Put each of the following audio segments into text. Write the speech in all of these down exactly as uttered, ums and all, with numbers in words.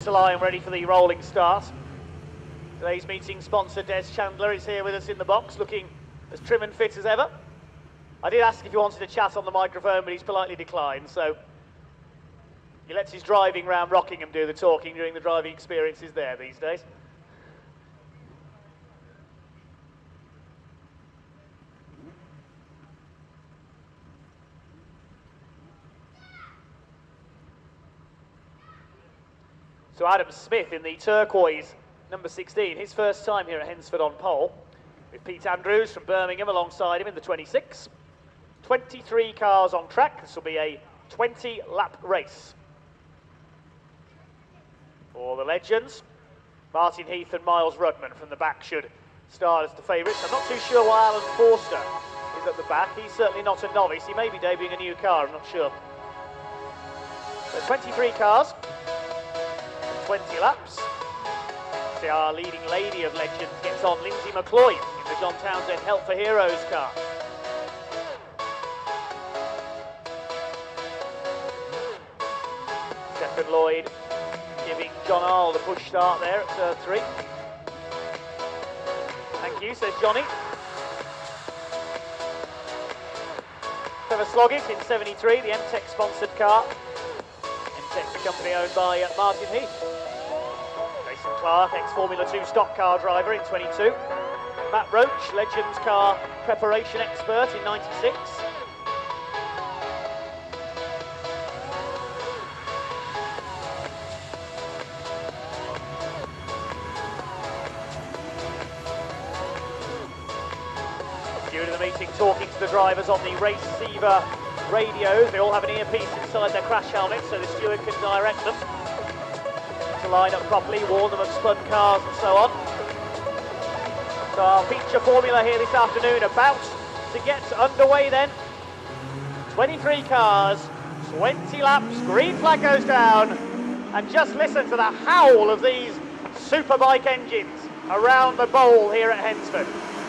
to line, ready for the rolling start. Today's meeting sponsor, Des Chandler, is here with us in the box, looking as trim and fit as ever. I did ask if he wanted to chat on the microphone, but he's politely declined, so he lets his driving round Rockingham do the talking during the driving experiences there these days. So Adam Smith in the turquoise, number sixteen, his first time here at Hednesford on pole, with Pete Andrews from Birmingham alongside him in the twenty-six. twenty-three cars on track. This will be a twenty lap race. For the legends, Martin Heath and Miles Rudman from the back should start as the favourites. I'm not too sure why Alan Forster is at the back. He's certainly not a novice. He may be debuting a new car, I'm not sure. So twenty-three cars, twenty laps. See our leading lady of legends gets on, Lindsay McCloy in the John Townsend Help for Heroes car. Stephen Lloyd giving John Arl the push start there at turn three. Thank you, says Johnny. Trevor Sloggett in seventy-three, the M Tech sponsored car. M Tech's a company owned by uh, Martin Heath. Jason Clark, ex-Formula two stock car driver in twenty-two. Matt Roach, Legends car preparation expert in ninety-six. During the meeting, talking to the drivers on the Receiver radios. They all have an earpiece inside their crash helmets, so the steward can direct them to line up properly, warn them of spun cars and so on. So our feature formula here this afternoon about to get underway then. twenty-three cars, twenty laps, green flag goes down, and just listen to the howl of these superbike engines around the bowl here at Hednesford.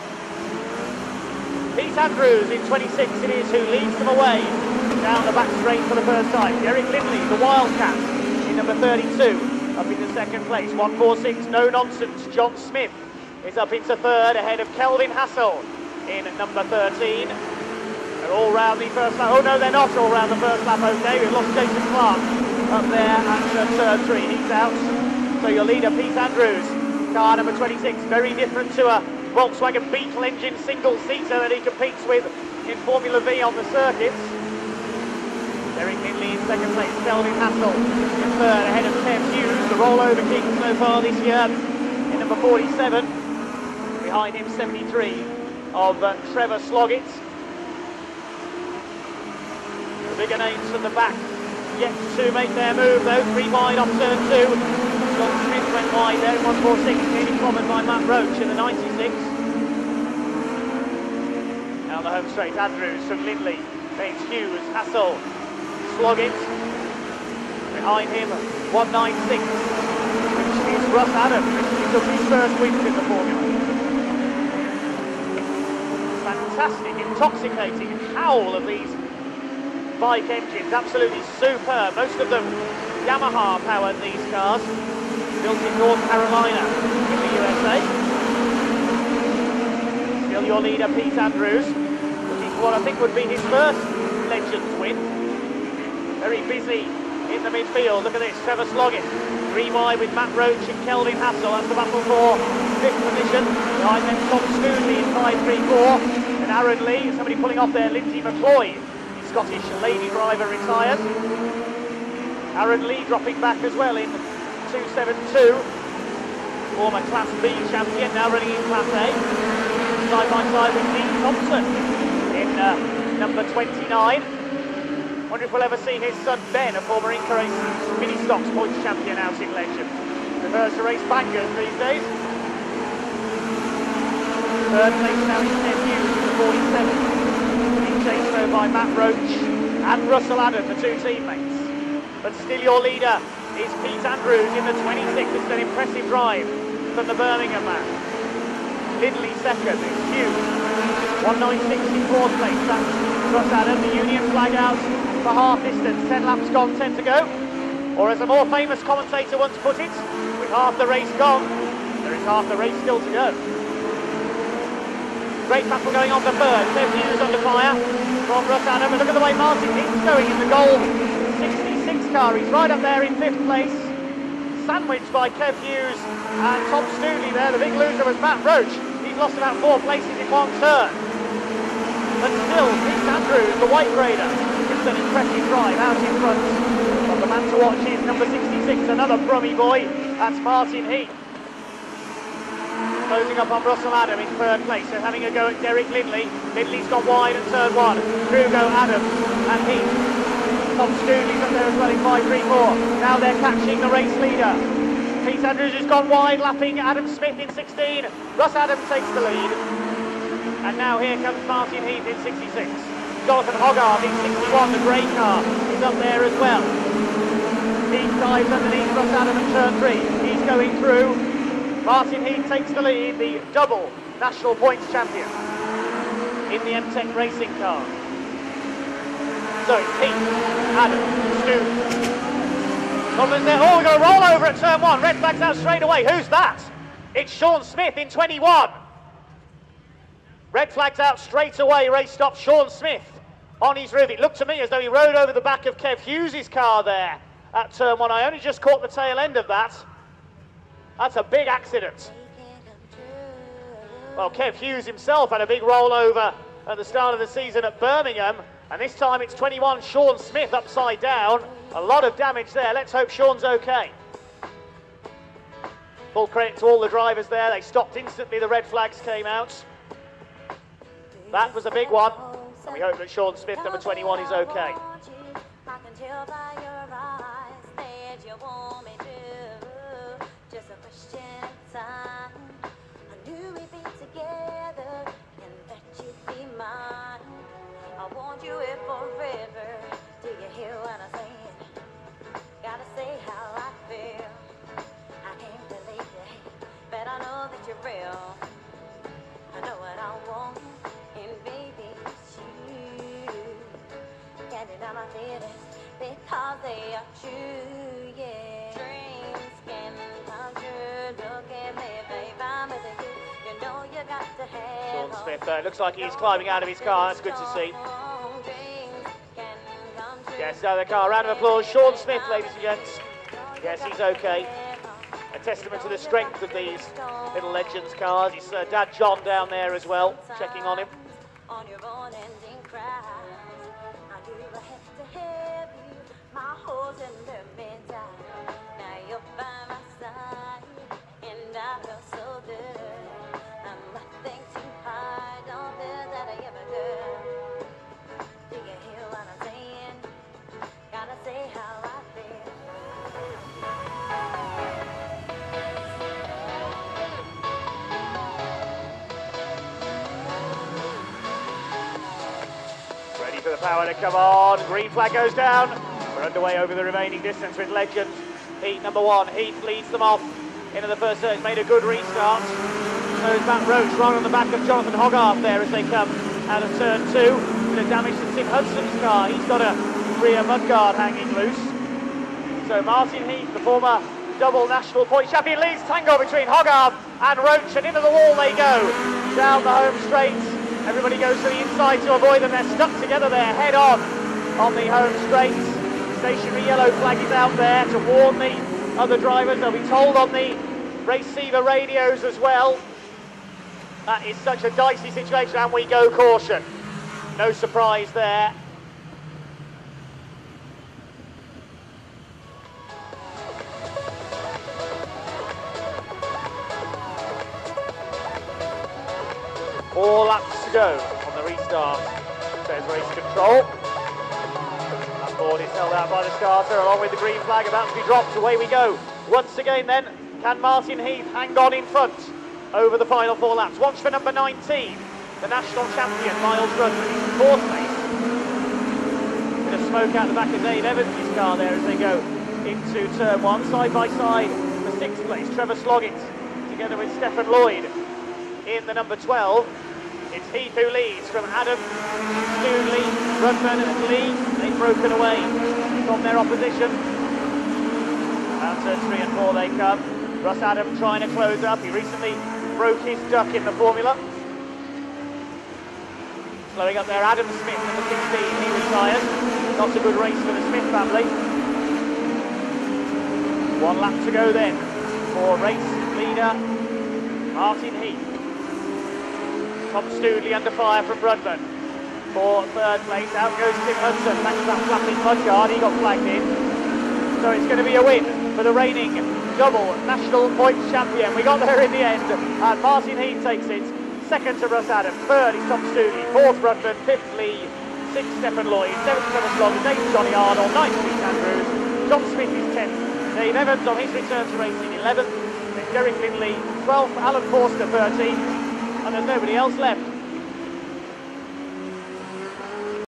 Pete Andrews in twenty-six it is who leads them away down the back straight for the first time. Derek Lindley, the Wildcat, in number thirty-two, up into second place. one forty-six, no nonsense. John Smith is up into third, ahead of Kelvin Hassel in number thirteen. They're all round the first lap. Oh no, they're not all round the first lap, okay. We've lost Jason Clark up there at uh, turn three. He's out. So your leader, Pete Andrews, car number twenty-six, very different to a Volkswagen Beetle engine single-seater that he competes with in Formula V on the circuits. Derek Lindley in second place, Kelvin Hassel in third, ahead of Kev Hughes, the rollover king so far this year, in number forty-seven. Behind him, seventy-three of uh, Trevor Sloggett. The bigger names from the back yet to make their move though, three wide off turn two. John Smith went wide there in one forty-six, nearly clobbered by Matt Roach in the ninety-six. Down the home straight, Andrews from Lindley, James Hughes, Hassel, Sloggett. Behind him, one ninety-six, which is Russ Adams, who took his first wins in the formula. Fantastic, intoxicating howl of these bike engines, absolutely superb. Most of them Yamaha powered, these cars, built in North Carolina in the U S A. Still your leader, Pete Andrews, looking for what I think would be his first Legends win. Very busy in the midfield. Look at this, Trevor Sloggett, three wide with Matt Roach and Kelvin Hassel. That's the battle for fifth position. Behind them, Tom Scoonley in five three four. And Aaron Lee, somebody pulling off there, Lindsay McCloy, the Scottish lady driver, retired. Aaron Lee dropping back as well in two seven two. Former Class B champion, now running in Class A. Side by side with Dean Thompson in uh, number twenty-nine. Wonder if we'll ever see his son Ben, a former Inca Race mini stocks points champion, out in Legend. Prefers to race bangers these days. Third place now is Ted Hughes in the forty-seven. Being chased though by Matt Roach and Russell Adam, the two teammates. But still your leader is Pete Andrews in the twenty-six. It's an impressive drive from the Birmingham man. Lindley second, it's Hughes. one ninety-six in fourth place, that's Russ Adam. The Union flag out for half distance, ten laps gone, ten to go. Or as a more famous commentator once put it, with half the race gone, there is half the race still to go. Great battle going on for third. Kev Hughes under fire from Russ Adam. And look at the way Martin Heath's going in the goal sixty-six car. He's right up there in fifth place. Sandwiched by Kev Hughes and Tom Stoodley there. The big loser was Matt Roach. He's lost about four places in one turn. But still, Pete Andrews, the white grader, gives an impressive drive out in front. But the man to watch is number sixty-six, another Brummy boy. That's Martin Heath. Closing up on Russell Adam in third place. They're having a go at Derek Lindley. Lindley's gone wide at turn one. Through go Adam and Heath. Tom Stoodley's up there as well in five three four. Now they're catching the race leader. Pete Andrews has gone wide, lapping Adam Smith in sixteen. Russ Adams takes the lead. And now here comes Martin Heath in sixty-six. Jonathan Hogarth in sixty-one, the grey car, is up there as well. Heath dives underneath Russ Adam at turn three. He's going through. Martin Heath takes the lead, the double national points champion in the M Tech racing car. So it's Heath, Adam, Stu. Tomlin's there. Oh, we're going to roll over at turn one. Red flag's out straight away. Who's that? It's Sean Smith in twenty-one. Red flag's out straight away. Race stop. Sean Smith on his roof. It looked to me as though he rode over the back of Kev Hughes' car there at turn one. I only just caught the tail end of that. That's a big accident. Well, Kev Hughes himself had a big rollover at the start of the season at Birmingham, and this time it's twenty-one Sean Smith upside down. A lot of damage there. Let's hope Sean's okay. Full credit to all the drivers there. They stopped instantly. The red flags came out. That was a big one, and we hope that Sean Smith, number twenty-one, is okay. I want you here forever. Do you hear what I'm saying? Gotta say how I feel. I can't believe it, but I know that you're real. I know what I want, and baby, it's you. Can't deny my feelings because they are true, yeah. Dreams can come true. Look at me, babe, I'm with you. You know you got to have. Sean Smith, uh, looks like he's climbing out of his car. That's good to see. Yes, out of the car. Round of applause. Sean Smith, ladies and gents. Yes, he's okay. A testament to the strength of these little Legends cars. His uh, dad John down there as well, checking on him. On your unending cries, I do have to have you. My whole tender down. Now you're by my side, and I feel so good. I'm nothing too hard, don't feel that I ever could. Do you hear what I'm saying? Gotta say how I feel. Ready for the power to come on. Green flag goes down. We're underway over the remaining distance with Legends. Heat number one. Heath leads them off into the first turn. He's made a good restart. So is Matt Roach right on the back of Jonathan Hogarth there as they come out of turn two. Bit of damage to Tim Hudson's car. He's got a rear mudguard hanging loose. So Martin Heath, the former double national point champion, leads tango between Hogarth and Roach, and into the wall they go. Down the home straight. Everybody goes to the inside to avoid them. They're stuck together there, head on, on the home straight. Stationary yellow flag is out there to warn the other drivers. They'll be told on the receiver radios as well. That is such a dicey situation, and we go caution. No surprise there. Four laps to go on the restart, says race control. That board is held out by the starter along with the green flag about to be dropped. Away we go. Once again then, can Martin Heath hang on in front over the final four laps? Watch for number nineteen, the national champion, Miles Rudman, in fourth place. Bit of smoke out the back of Dave Evans' car there as they go into turn one. Side by side, the sixth place, Trevor Sloggett, together with Stephen Lloyd in the number twelve. It's Heath who leads from Adam, Stoodley, Rudman and Lee. They've broken away from their opposition. turns three and four they come. Russ Adam trying to close up. He recently broke his duck in the formula. Slowing up there, Adam Smith, number sixteen, he retired. Not a good race for the Smith family. One lap to go then for race leader Martin Heath. Tom Stoodley under fire from Brudman. For third place, out goes Tim Hudson. Thanks to that flapping mudguard, he got flagged in. So it's going to be a win for the reigning double national points champion. We got there in the end, and Martin Heath takes it. Second to Russ Adam, third is Tom Stoodley, fourth Brudman, fifth Lee, sixth Stephen Lloyd, seventh Trevor Sloggers, eighth Johnny Arnold, ninth Pete Andrews, John Smith is tenth, Dave Evans on his return to racing eleventh, then Derek Lindley, twelfth, Alan Forster thirteenth, and there's nobody else left.